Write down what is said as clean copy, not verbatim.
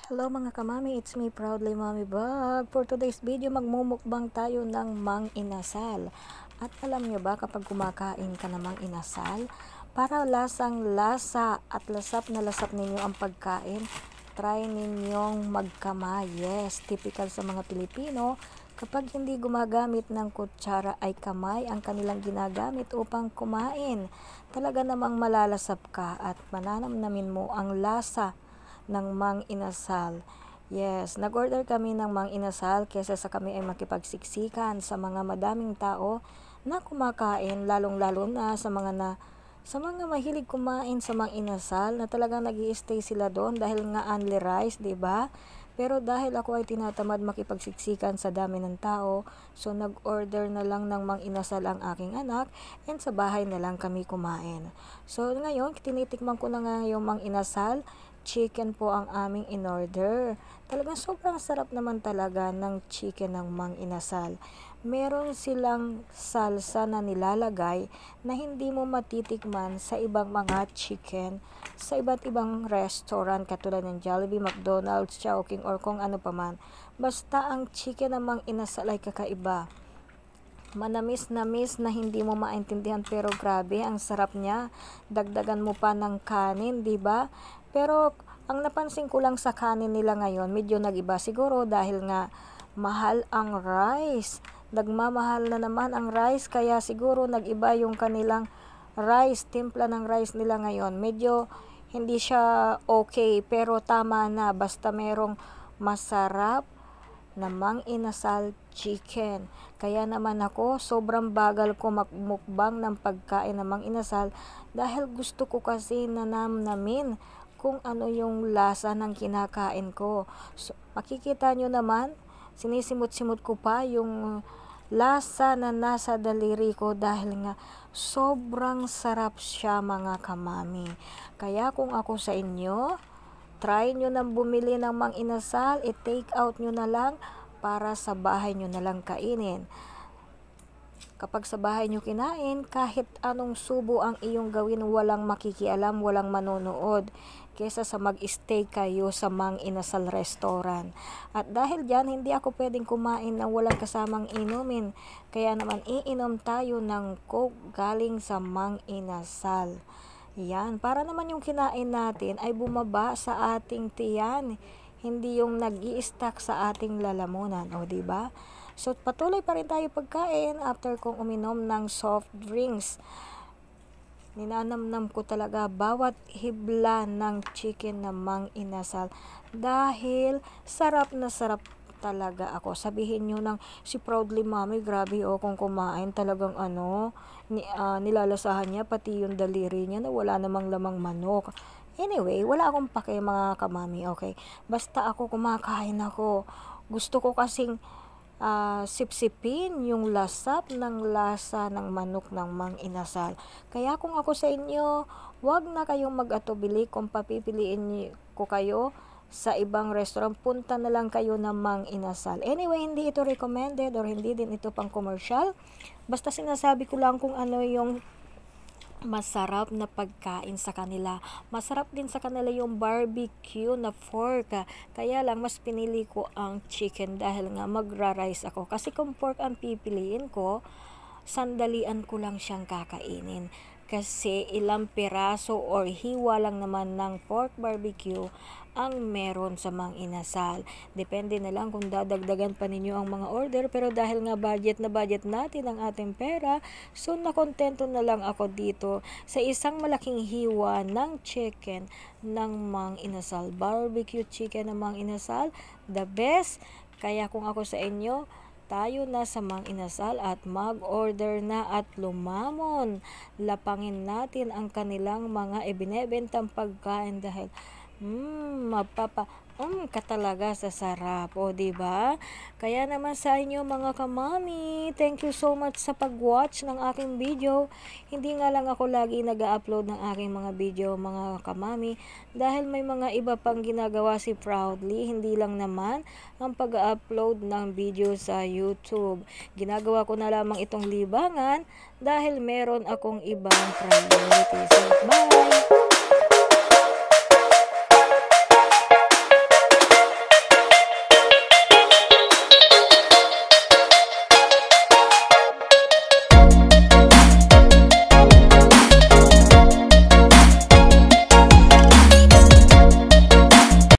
Hello mga kamami, it's me proudly Mommy Vlog. For today's video, magmumukbang tayo ng mang inasal. At alam nyo ba kapag kumakain ka ng mang inasal, para lasang lasa at lasap na lasap ninyo ang pagkain, try ninyong magkamay. Yes, typical sa mga Pilipino, kapag hindi gumagamit ng kutsara ay kamay ang kanilang ginagamit upang kumain. Talaga namang malalasap ka at mananamnamin mo ang lasa ng mang inasal. Yes, nag-order kami ng mang inasal kesa sa kami ay makipagsiksikan sa mga madaming tao na kumakain, lalong-lalo na sa mga mahilig kumain sa mang inasal na talagang nag-i-stay sila doon dahil nga only rice, 'di ba? Pero dahil ako ay tinatamad makipagsiksikan sa dami ng tao, so nag-order na lang ng mang inasal ang aking anak and sa bahay na lang kami kumain. So ngayon, tinitikman ko na nga yung mang inasal. Chicken po ang aming in-order. Talagang sobrang sarap naman talaga ng chicken ng mang inasal. Meron silang salsa na nilalagay na hindi mo matitikman sa ibang mga chicken sa iba't ibang restaurant katulad ng Jollibee, McDonald's, Chowking or kung ano pa man. Basta ang chicken ng mang inasal ay kakaiba. Manamis-namis na hindi mo maintindihan pero grabe ang sarap niya. Dagdagan mo pa ng kanin, 'di ba? Pero ang napansin ko lang sa kanin nila ngayon, medyo nag-iba siguro dahil nga mahal ang rice. Nagmamahal na naman ang rice kaya siguro nag-iba yung kanilang rice, timpla ng rice nila ngayon. Medyo hindi siya okay pero tama na basta merong masarap na mang inasal chicken. Kaya naman ako, sobrang bagal ko magmukbang ng pagkain ng mang inasal dahil gusto ko kasi nanamnamin kung ano yung lasa ng kinakain ko. So, makikita nyo naman, sinisimot-simot ko pa yung lasa na nasa daliri ko dahil nga sobrang sarap siya mga kamami. Kaya kung ako sa inyo, try nyo nang bumili ng mang inasal, i-take out nyo na lang para sa bahay nyo na lang kainin. Kapag sa bahay nyo kinain, kahit anong subo ang iyong gawin, walang makikialam, walang manonood, kesa sa mag-stay kayo sa mang inasal restaurant. At dahil dyan, hindi ako pwedeng kumain na walang kasamang inumin. Kaya naman, iinom tayo ng Coke galing sa mang inasal. Yan, para naman yung kinain natin ay bumaba sa ating tiyan, hindi yung nag-i-stack sa ating lalamunan, o diba? So patuloy pa rin tayo pagkain after kong uminom ng soft drinks. Ninanamnam ko talaga bawat hibla ng chicken na mang inasal dahil sarap na sarap talaga ako. Sabihin nyo ng si Proudly Mommy, grabe kung kumain talagang nilalasahan niya pati yung daliri niya na wala namang lamang manok. Anyway, wala akong pake mga kamami, okay? Basta ako kumakain ako. Gusto ko kasing sipsipin yung lasap ng lasa ng manok ng mang inasal. Kaya kung ako sa inyo, wag na kayong mag-atubili kung papipiliin ko kayo sa ibang restaurant, punta na lang kayo ng mang inasal. Anyway, hindi ito recommended or hindi din ito pang commercial. Basta sinasabi ko lang kung ano yung masarap na pagkain sa kanila. Masarap din sa kanila yung barbecue na pork. Kaya lang mas pinili ko ang chicken dahil nga magra-rice ako. Kasi kung pork ang pipiliin ko, sandalian ko lang siyang kakainin. Kasi ilang piraso or hiwa lang naman ng pork barbecue ang meron sa mang inasal. Depende na lang kung dadagdagan pa ninyo ang mga order, pero dahil nga budget na budget natin ang ating pera, so nakontento na lang ako dito sa isang malaking hiwa ng chicken ng mang inasal. Barbecue chicken ng mang inasal, the best. Kaya kung ako sa inyo, tayo na sa mang inasal at mag-order na at lumamon. Lapangin natin ang kanilang mga ibinebentang pagkain dahil ka talaga sa sarap, o diba? Kaya naman sa inyo mga kamami, thank you so much sa pag-watch ng aking video. Hindi nga lang ako lagi nag-upload ng aking mga video mga kamami dahil may mga iba pang ginagawa si Proudly, hindi lang naman ang pag-upload ng video sa YouTube. Ginagawa ko na lamang itong libangan dahil meron akong ibang priorities. Bye!